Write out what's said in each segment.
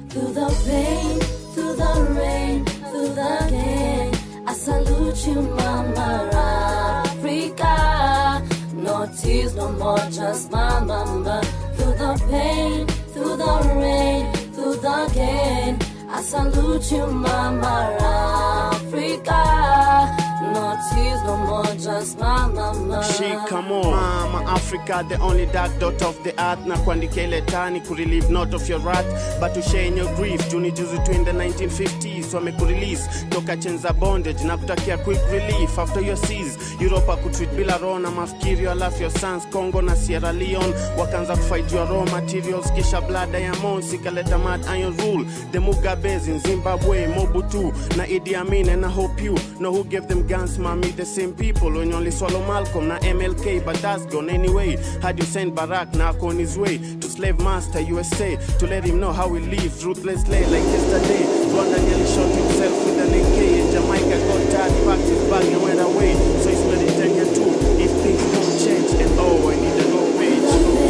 through the pain, through the rain, through the gain. I salute you, Mama Africa. No tears, no more, just my mama. Through the pain, through the rain, through the gain. I salute you, Mama Africa. No tears, no more, just my mama. Shikamo, Mama Africa, the only dark dot of the earth. Na kuandika ile tani kurelieve not of your wrath, but to share in your grief. Juni juzi tu in the 1950s, wamekurelease toka chenza bondage na kutakia quick relief after your seas. Europa kutreat bila rona mafikiri alafu your sons Congo na Sierra Leone wakaanza kufight your raw materials kisha blood diamonds ikaleta mad iron rule. The Mugabes in Zimbabwe, Mobutu na Idi Amin, and I hope you know who gave them guns, mommy. The same people when you only swallow Malcolm na MLK, but that's gone anyway. Had you sent Barack now on his way to slave master USA to let him know how he lives ruthlessly like yesterday. Rwanda nearly shot himself with an AK, and Jamaica got tired, packed his bag and went away. So it's Mediterranean too if things don't change. And oh, I need a low wage.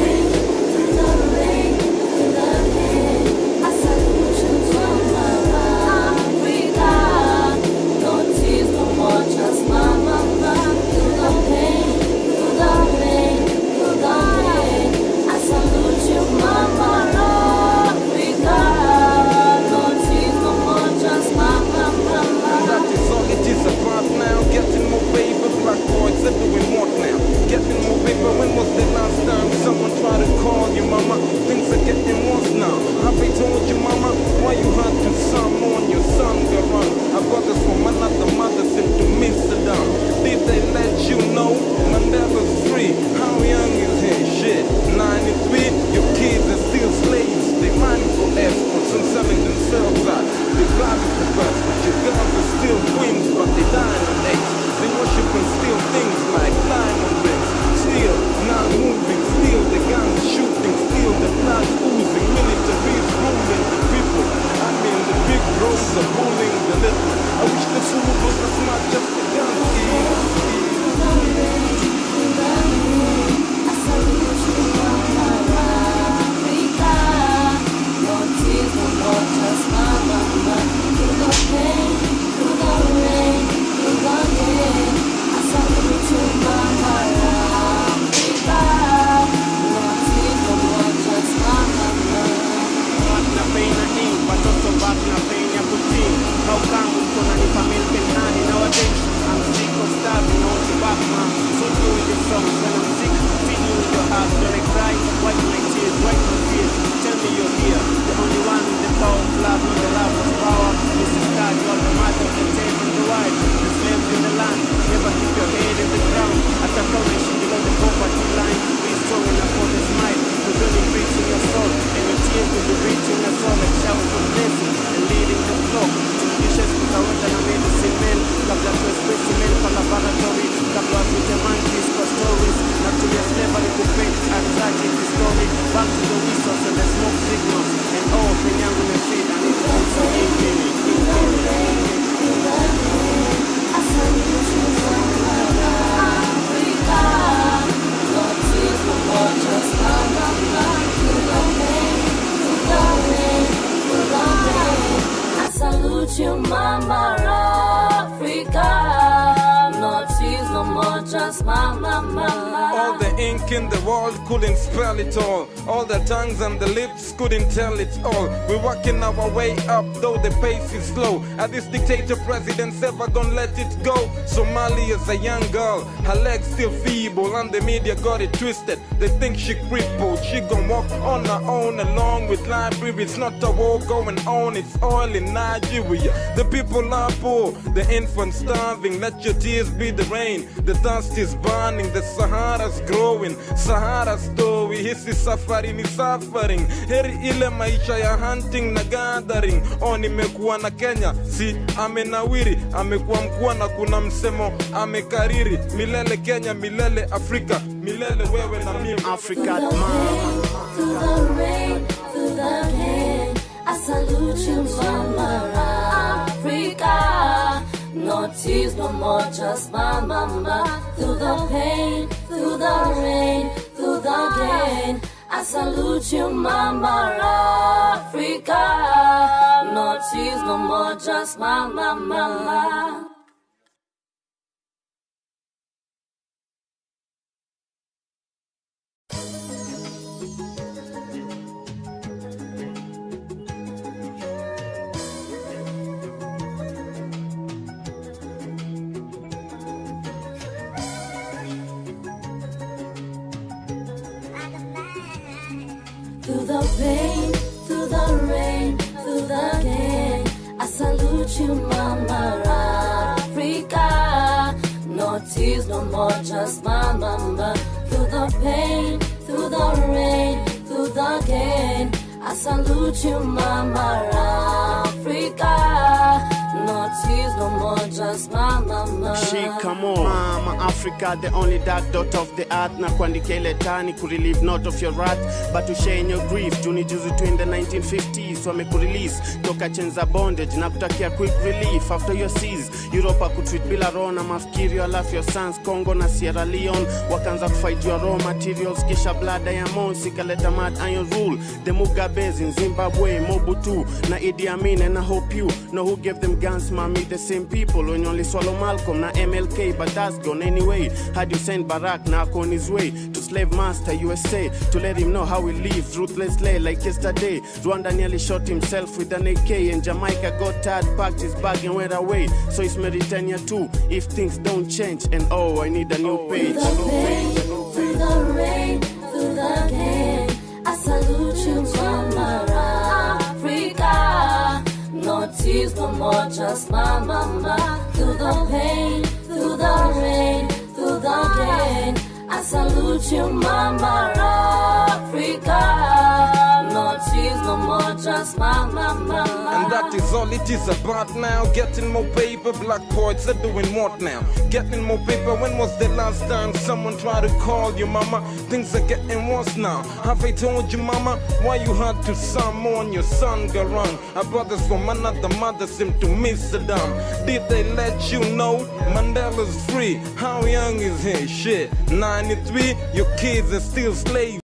You, Mama Africa. No tears, no more, just mama. All the ink in the world couldn't spell it all. All the tongues and the lips couldn't tell it all. We're working our way up, though the pace is slow. Are this dictator presidents ever gonna let it go? Somalia is a young girl, her legs still feeble, and the media got it twisted. They think she crippled, she gon' walk on her own along with library. It's not a war going on, it's oil in Nigeria. The people are poor, the infants starving. Let your tears be the rain. The dust is burning, the Sahara's growing. Sahara story, hisi safari ni suffering. Heri ile maisha ya hunting na gathering. Nimekuwa na Kenya, si amenawiri. Amekuwa mkua na kuna msemo amekariri. Milele Kenya, milele Afrika, milele wewe na mimi. Africa, mama. Through the rain, through the pain, I salute you, Mama Africa. No tears, no more, just my mama. Through the pain, through the rain, through the gain, I salute you, Mama Africa. No tears no more, just mama, mama. Through the pain, through the rain, through the gain, I salute you, Mama Africa. No tears, no more, just my mama. Through the pain, through the rain, through the gain, I salute you, Mama Africa. No tears, no more, just my mama. Shikamo, Mama Africa, the only dark dot of the earth. Na kuandika ile tani kurelieve not of your wrath, but to share in your grief. Juni juzi tu in the 1950s, wamekurelease toka chenza bondage na kutakia quick relief after your seas. Europa kutreat bila roho na mafikirio, alafu your sons Congo na Sierra Leone wakaanza kufight your raw materials, kisha blood diamonds ikaleta mad iron rule. The Mugabes in Zimbabwe, Mobutu na Idi Amin, and I hope you know who gave them guns, mommy. The same people when you only swallow Malcolm na MLK, but that's gone anyway. Had you sent Barack now on his way to slave master USA to let him know how he lived ruthlessly like yesterday. Rwanda nearly shot himself with an AK, and Jamaica got tired, packed his bag and went away. So it's Mauritania too if things don't change. And oh, I need a new page. Through the pain, through the rain, through the gain, I salute you, Mama Africa. No tears, no more, just my mama. Through the pain, through the rain, through the gain, I salute you, Mama Africa. No tears, no more, just my mama. And that is all it is about now. Getting more paper, black poets are doing what now? Getting more paper. When was the last time someone tried to call you mama? Things are getting worse now. Have I told you mama why you had to summon your son Garang? Our brothers from another mother seem to miss Saddam. Did they let you know Mandela's free? How young is he? Shit, 93, your kids are still slaves.